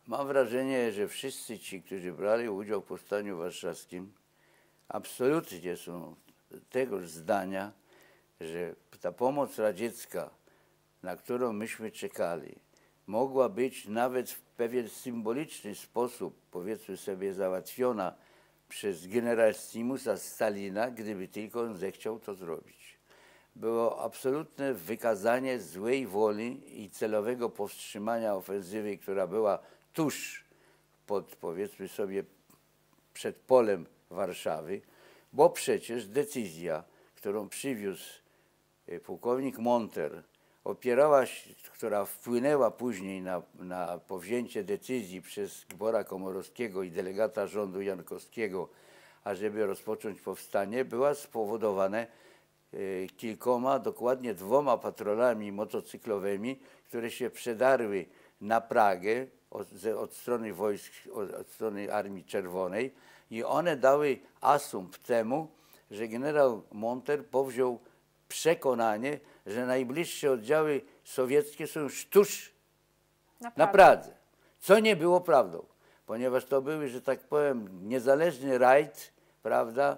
Mam wrażenie, że wszyscy ci, którzy brali udział w Powstaniu Warszawskim, absolutnie są tegoż zdania, że ta pomoc radziecka, na którą myśmy czekali, mogła być nawet w pewien symboliczny sposób, powiedzmy sobie, załatwiona przez generalssimusa Stalina, gdyby tylko on zechciał to zrobić. Było absolutne wykazanie złej woli i celowego powstrzymania ofensywy, która była tuż pod, powiedzmy sobie, przed polem Warszawy, bo przecież decyzja, którą przywiózł pułkownik Monter, opierała się, która wpłynęła później na powzięcie decyzji przez Gbora Komorowskiego i delegata rządu Jankowskiego, ażeby rozpocząć powstanie, była spowodowana kilkoma, dokładnie 2 patrolami motocyklowymi, które się przedarły na Pragę od strony wojsk, od strony Armii Czerwonej i one dały asumpt temu, że generał Monter powziął przekonanie, że najbliższe oddziały sowieckie są już tuż na Pradze, co nie było prawdą, ponieważ to były, że tak powiem, niezależny rajd, prawda,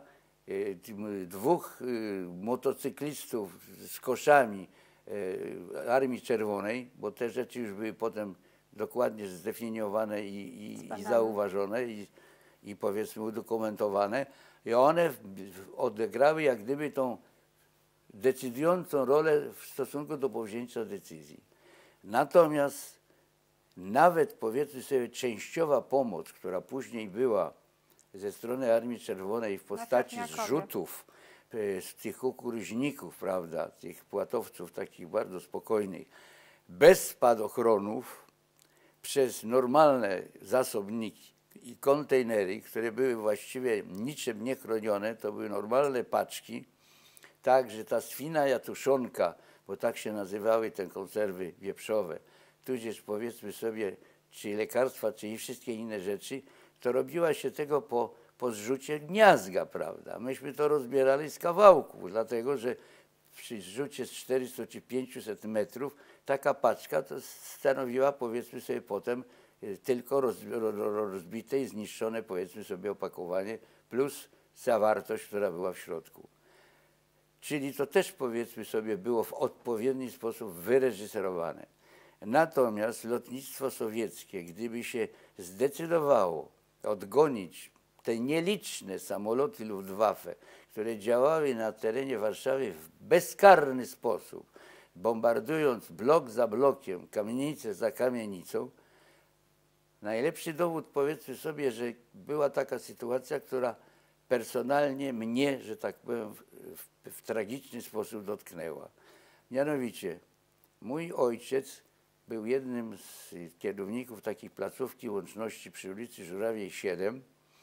2 motocyklistów z koszami Armii Czerwonej, bo te rzeczy już były potem dokładnie zdefiniowane i zauważone i powiedzmy udokumentowane i one odegrały jak gdyby tą decydującą rolę w stosunku do powzięcia decyzii. Natomiast nawet powiedzmy sobie częściowa pomoc, która później była ze strony Armii Czerwonej w postaci zrzutów z tych kukuryźników, prawda, tych płatowców takich bardzo spokojnych, bez spadochronów, przez normalne zasobniki i kontenery, które były właściwie niczym nie chronione, to były normalne paczki, tak, że ta swina jatuszonka, bo tak się nazywały te konserwy wieprzowe, tudzież powiedzmy sobie, czy lekarstwa, czy i wszystkie inne rzeczy, to robiła się tego po zrzucie gniazda, prawda. Myśmy to rozbierali z kawałków, dlatego że przy zrzucie z 400 czy 500 metrów taka paczka to stanowiła, powiedzmy sobie, potem tylko rozbite i zniszczone, powiedzmy sobie, opakowanie plus zawartość, która była w środku. Czyli to też, powiedzmy sobie, było w odpowiedni sposób wyreżyserowane. Natomiast lotnictwo sowieckie, gdyby się zdecydowało odgonić te nieliczne samoloty Luftwaffe, które działały na terenie Warszawy w bezkarny sposób, bombardując blok za blokiem, kamienicę za kamienicą, najlepszy dowód, powiedzmy sobie, że była taka sytuacja, która personalnie mnie, że tak powiem, w tragiczny sposób dotknęła. Mianowicie, mój ojciec był jednym z kierowników takiej placówki łączności przy ulicy Żurawiej 7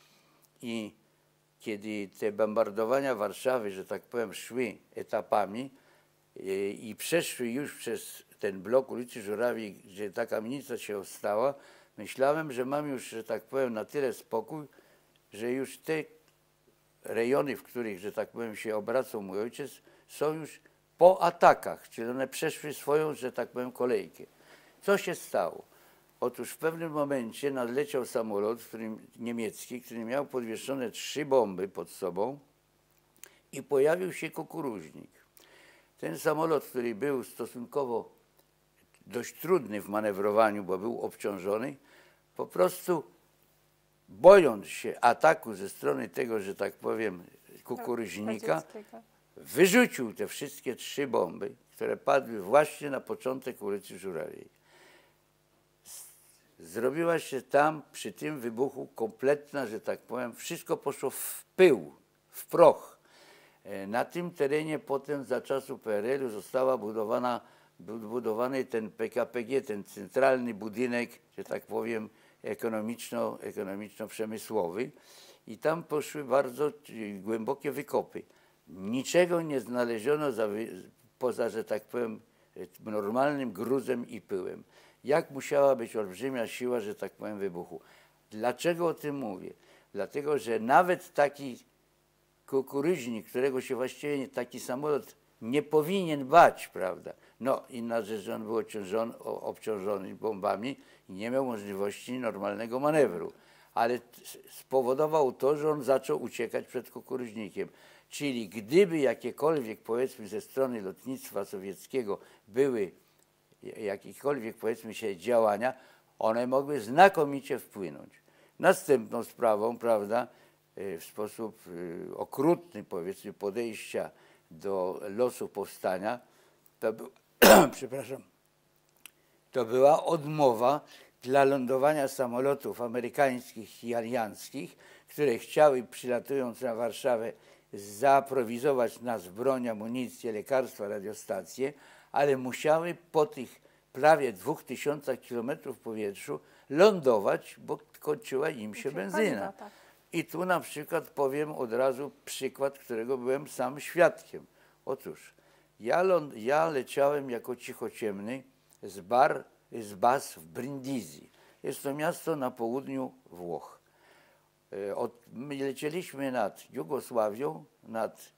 i kiedy te bombardowania Warszawy, że tak powiem, szły etapami i przeszły już przez ten blok ulicy Żurawiej, gdzie ta kamienica się ostała, myślałem, że mam już, że tak powiem, na tyle spokój, że już te rejony, w których, że tak powiem, się obracał mój ojciec, są już po atakach, czyli one przeszły swoją, że tak powiem, kolejkę. Co się stało? Otóż w pewnym momencie nadleciał samolot niemiecki, który miał podwieszone 3 bomby pod sobą i pojawił się kukuruźnik. Ten samolot, który był stosunkowo dość trudny w manewrowaniu, bo był obciążony, po prostu bojąc się ataku ze strony tego, że tak powiem, kukuryźnika, wyrzucił te wszystkie 3 bomby, które padły właśnie na początek ulicy Żurawiej. Zrobiła się tam przy tym wybuchu kompletna, że tak powiem, wszystko poszło w pył, w proch. Na tym terenie potem za czasów PRL-u została budowany ten PKPG, ten centralny budynek, że tak powiem, ekonomiczno-przemysłowy i tam poszły bardzo głębokie wykopy. Niczego nie znaleziono poza, że tak powiem, normalnym gruzem i pyłem. Jak musiała być olbrzymia siła, że tak powiem, wybuchu. Dlaczego o tym mówię? Dlatego, że nawet taki kukuryźnik, którego się właściwie taki samolot nie powinien bać, prawda? No, inna rzecz, że on był obciążony bombami i nie miał możliwości normalnego manewru. Ale spowodował to, że on zaczął uciekać przed kukuryźnikiem. Czyli gdyby jakiekolwiek, powiedzmy, ze strony lotnictwa sowieckiego były jakiekolwiek, powiedzmy się, działania, one mogły znakomicie wpłynąć. Następną sprawą, prawda, w sposób okrutny, powiedzmy, podejścia do losu powstania, to był, przepraszam, to była odmowa dla lądowania samolotów amerykańskich i alianckich, które chciały, przylatując na Warszawę, zaaprowizować nas w broń, amunicję, lekarstwa, radiostacje, ale musiały po tych prawie 2000 kilometrów w powietrzu lądować, bo kończyła im się benzyna. Tak. I tu na przykład powiem od razu przykład, którego byłem sam świadkiem. Otóż ja leciałem jako cichociemny z baz w Brindisi. Jest to miasto na południu Włoch. My lecieliśmy nad Jugosławią, nad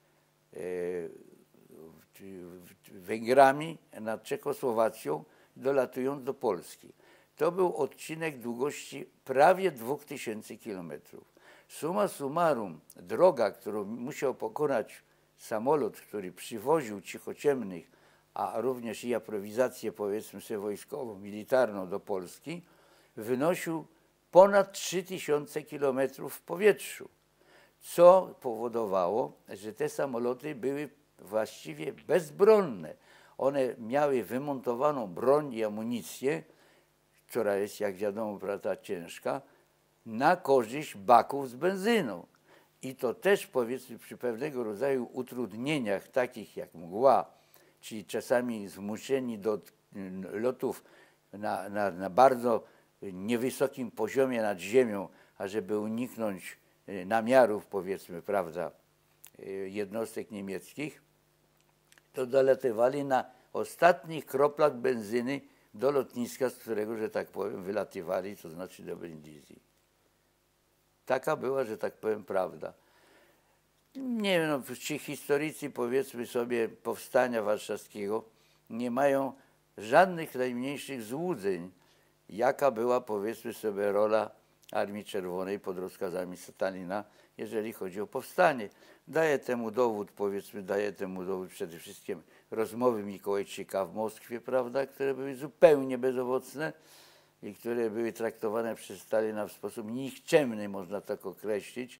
Węgrami, nad Czechosłowacją, dolatując do Polski. To był odcinek długości prawie 2000 kilometrów. Summa summarum, droga, którą musiał pokonać samolot, który przywoził cichociemnych, a również i aprowizację, powiedzmy sobie, wojskową, militarną do Polski, wynosił ponad 3000 kilometrów w powietrzu, co powodowało, że te samoloty były właściwie bezbronne. One miały wymontowaną broń i amunicję, która jest, jak wiadomo, prawda, ciężka, na korzyść baków z benzyną. I to też, powiedzmy, przy pewnego rodzaju utrudnieniach, takich jak mgła, czyli czasami zmuszeni do lotów na bardzo niewysokim poziomie nad ziemią, ażeby uniknąć namiarów, powiedzmy, prawda, jednostek niemieckich, to dolatywali na ostatnich kroplach benzyny do lotniska, z którego, że tak powiem, wylatywali, to znaczy do Brindisi. Taka była, że tak powiem, prawda. Nie wiem, no, ci historycy, powiedzmy sobie, powstania warszawskiego nie mają żadnych najmniejszych złudzeń, jaka była, powiedzmy sobie, rola Armii Czerwonej pod rozkazami Stalina, jeżeli chodzi o powstanie. Daje temu dowód przede wszystkim rozmowy Mikołajczyka w Moskwie, prawda, które były zupełnie bezowocne i które były traktowane przez Stalina w sposób nikczemny, można tak określić,